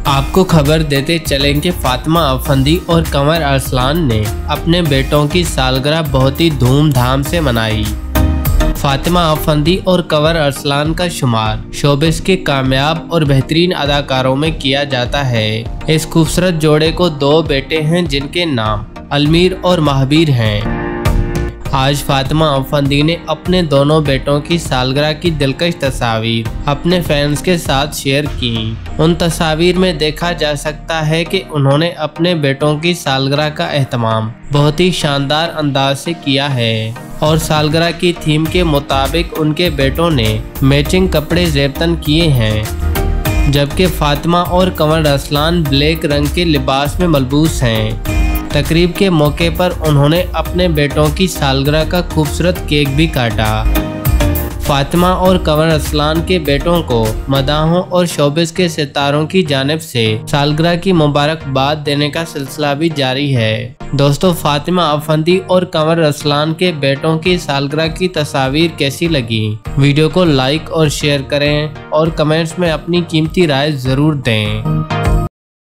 आपको खबर देते चलें कि फातिमा अफंदी और कमर अरसलान ने अपने बेटों की सालगिरह बहुत ही धूमधाम से मनाई। फातिमा अफंदी और कमर अरसलान का शुमार शोबिस के कामयाब और बेहतरीन अदाकारों में किया जाता है। इस खूबसूरत जोड़े को 2 बेटे हैं जिनके नाम अलमीर और महाबीर हैं। आज फातिमा अफंदी ने अपने दोनों बेटों की सालगिरह की दिलकश तस्वीर अपने फैंस के साथ शेयर की। उन तस्वीर में देखा जा सकता है कि उन्होंने अपने बेटों की सालगिरह का एहतमाम बहुत ही शानदार अंदाज से किया है और सालगिरह की थीम के मुताबिक उनके बेटों ने मैचिंग कपड़े ज़ेबतन किए हैं, जबकि फातिमा और कमर अरसलान ब्लैक रंग के लिबास में मलबूस हैं। तकरीब के मौके पर उन्होंने अपने बेटों की सालगिरह का खूबसूरत केक भी काटा। फातिमा और कमर अरसलान के बेटों को मदाहों और शोबिस के सितारों की जानिब से सालगिरह की मुबारकबाद देने का सिलसिला भी जारी है। दोस्तों, फातिमा अफंदी और कमर अरसलान के बेटों की सालगिरह की तस्वीर कैसी लगी? वीडियो को लाइक और शेयर करें और कमेंट्स में अपनी कीमती राय जरूर दें।